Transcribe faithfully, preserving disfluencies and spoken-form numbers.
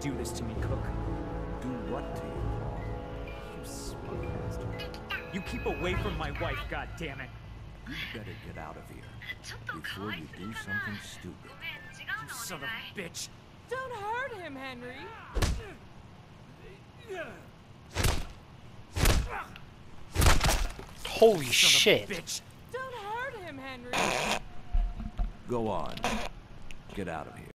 do this to me, Cook? Do what to you, Paul? You smug bastard. You keep away from my wife, goddammit. You better get out of here before you do something stupid. You son of a bitch. Don't hurt him, Henry. Holy Son shit. Of a bitch. Don't hurt him, Henry. Go on. Get out of here.